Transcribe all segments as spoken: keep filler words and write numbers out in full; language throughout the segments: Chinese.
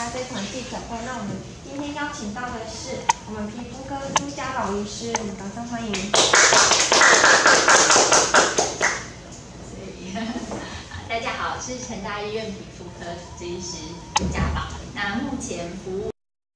加这场记者会。那我们今天邀请到的是我们皮肤科朱家老医师，我们掌声欢迎。 大家好，是成大医院皮肤科主治医师朱家宝。那目前服务，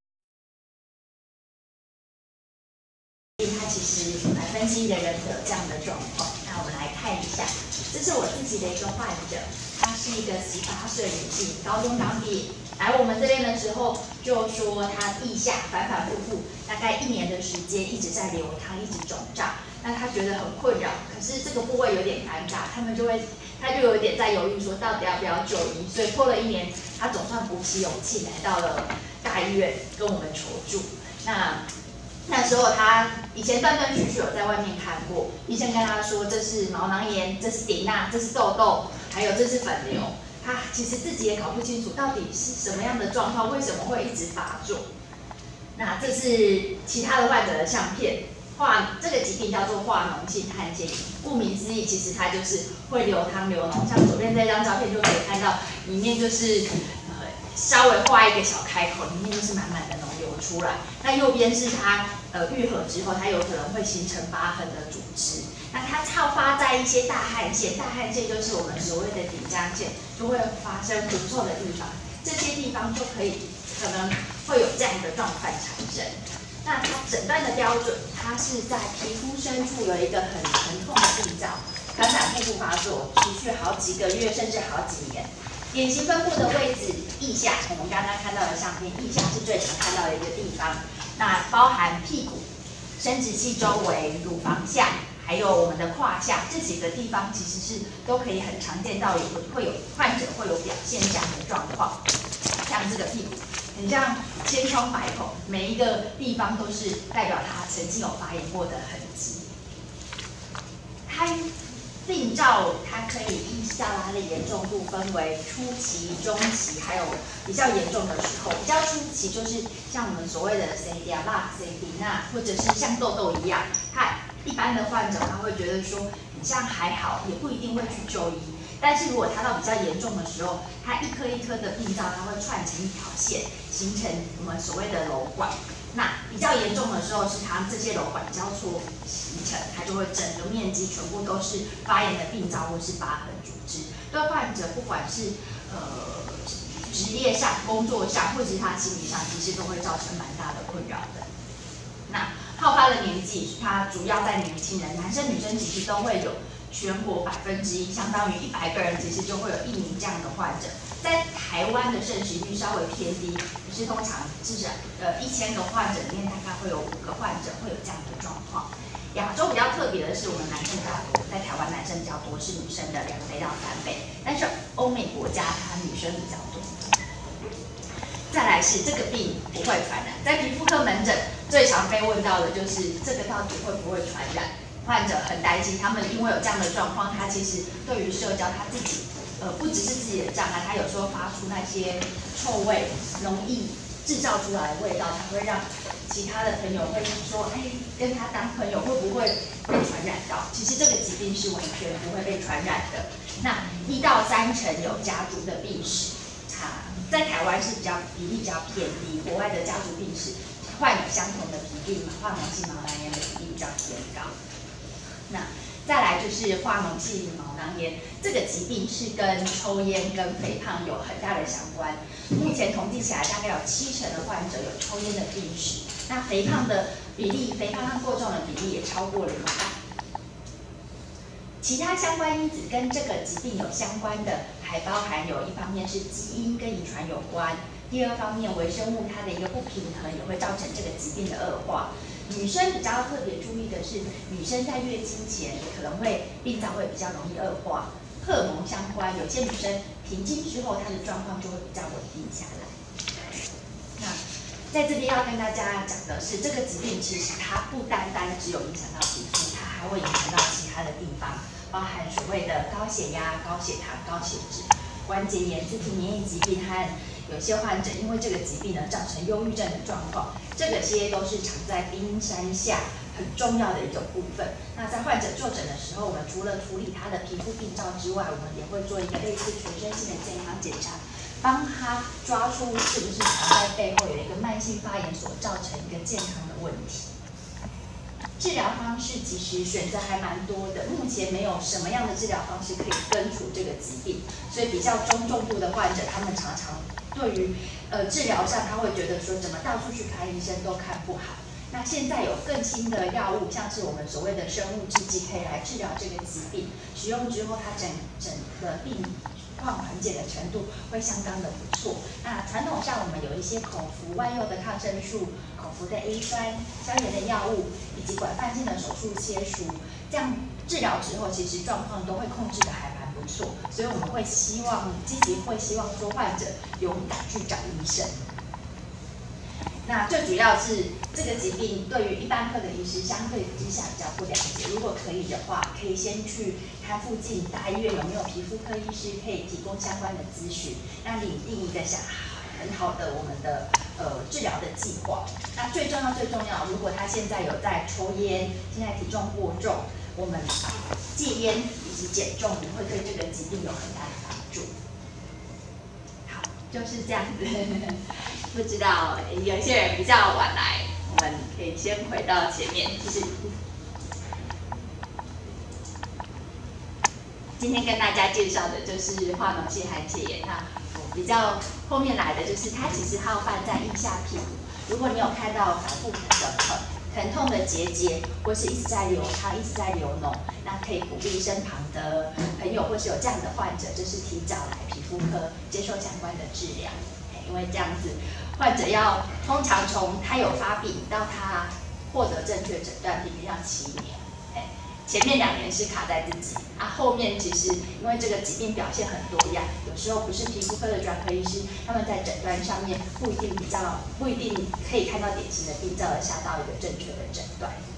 它其实百分之一的人有这样的状况。那我们来看一下，这是我自己的一个患者，她是一个十八岁女性，高中刚毕业。来我们这边的时候，就说她腋下反反复复，大概一年的时间一直在流汤，一直肿胀。那她觉得很困扰，可是这个部位有点尴尬，他们就会，她就有一点在犹豫，说到底要不要就医。所以过了一年，她总算鼓起勇气来到了大医院跟我们求助。那那时候她以前断断续续有在外面看过，医生跟她说这是毛囊炎，这是顶钠，这是痘痘，还有这是粉瘤。她其实自己也搞不清楚到底是什么样的状况，为什么会一直发作。那这是其他的患者的相片。化这个疾病叫做化脓性汗腺炎，顾名思义，其实它就是会流汤流脓。像左边这张照片就可以看到，里面就是呃稍微画一个小开口，里面就是满满的脓流出来。那右边是它呃愈合之后，它有可能会形成疤痕的组织。那它好发在一些大汗腺，大汗腺就是我们所谓的顶浆腺，就会发生狐臭的地方，这些地方就可以可能会有这样的状况产生。那它诊断的标准，它是在皮肤深处有一个很疼痛的病灶，反反复复发作，持续好几个月甚至好几年。典型分布的位置，腋下，我们刚刚看到的相片，腋下是最常看到的一个地方。那包含屁股、生殖器周围、乳房下，还有我们的胯下这几个地方，其实是都可以很常见到有会有患者会有表现这样的状况，像这个屁股。很像千疮百孔，每一个地方都是代表它曾经有发炎过的痕迹。它病灶它可以依照它的严重度分为初期、中期，还有比较严重的时候。比较初期就是像我们所谓的 C D A、C D 那或者是像痘痘一样，它一般的患者他会觉得说，你像还好，也不一定会去就医。但是如果它到比较严重的时候，它一颗一颗的病灶，它会串成一条线，形成我们所谓的瘘管。那比较严重的时候，是它这些瘘管交错形成，它就会整个面积全部都是发炎的病灶或是疤痕组织。对患者不管是呃职业上、工作上，或者是他心理上，其实都会造成蛮大的困扰的。那好发的年纪，它主要在年轻人，男生女生其实都会有。全国百分之一，相当于一百个人，其实就会有一名这样的患者。在台湾的盛行率稍微偏低，可是通常至少呃一千个患者里面，大概会有五个患者会有这样的状况。亚洲比较特别的是，我们男生比较多，在台湾男生比较多，是女生的两倍到三倍。但是欧美国家它女生比较多。再来是这个病不会传染，在皮肤科门诊最常被问到的就是这个到底会不会传染？患者很担心，他们因为有这样的状况，他其实对于社交他自己，呃，不只是自己的障碍，他有时候发出那些臭味，容易制造出来的味道，他会让其他的朋友会说，哎，跟他当朋友会不会被传染到？其实这个疾病是完全不会被传染的。那一到三成有家族的病史，啊，在台湾是比较比例比较偏低，国外的家族病史患有相同的疾病，化脓性毛囊炎的比例比较偏高。那再来就是化脓性毛囊炎，这个疾病是跟抽烟跟肥胖有很大的相关。目前统计起来，大概有七成的患者有抽烟的病史，那肥胖的比例，肥胖和过重的比例也超过了一半。其他相关因子跟这个疾病有相关的，还包含有一方面是基因跟遗传有关，第二方面微生物它的一个不平衡也会造成这个疾病的恶化。女生比较特别注意的是，女生在月经前可能会病灶会比较容易恶化，荷尔蒙相关，有些女生停经之后，她的状况就会比较稳定下来。那在这边要跟大家讲的是，这个疾病其实它不单单只有影响到皮肤，它还会影响到其他的地方，包含所谓的高血压、高血糖、高血脂、关节炎、自体免疫疾病和有些患者因为这个疾病呢，造成忧郁症的状况，这个些都是藏在冰山下很重要的一个部分。那在患者就诊的时候，我们除了处理他的皮肤病灶之外，我们也会做一个类似全身性的健康检查， 帮他抓出是不是藏在背后有一个慢性发炎所造成一个健康的问题。治疗方式其实选择还蛮多的，目前没有什么样的治疗方式可以根除这个疾病，所以比较中重度的患者，他们常常对于呃治疗上，他会觉得说怎么到处去看医生都看不好。那现在有更新的药物，像是我们所谓的生物制剂，可以来治疗这个疾病。使用之后，它整整个病况缓解的程度会相当的不错。那传统上我们有一些口服外用的抗生素、口服的 A 酸、消炎的药物，以及广泛性的手术切除，这样治疗之后，其实状况都会控制的还蛮不错。所以我们会希望积极会希望说患者勇敢去找医生。那最主要是这个疾病对于一般科的医师相对之下比较不了解，如果可以的话，可以先去看附近大医院有没有皮肤科医师可以提供相关的咨询，那拟定一个想很好的我们的呃治疗的计划。那最重要最重要，如果他现在有在抽烟，现在体重过重，我们戒烟以及减重会对这个疾病有很大的帮助。好，就是这样子。不知道有些人比较晚来，我们可以先回到前面。就是今天跟大家介绍的就是化脓性寒结炎。那我比较后面来的就是它其实好犯在腋下屁股。如果你有看到反复疼的疼疼痛的结节，或是一直在流汤、一直在流脓，那可以鼓励身旁的朋友或是有这样的患者，就是提早来皮肤科接受相关的治疗。因为这样子，患者要通常从他有发病到他获得正确诊断，比较七年。哎，前面两年是卡在自己，啊，后面其实因为这个疾病表现很多样，有时候不是皮肤科的专科医师，他们在诊断上面不一定比较不一定可以看到典型的病灶，而下到一个正确的诊断。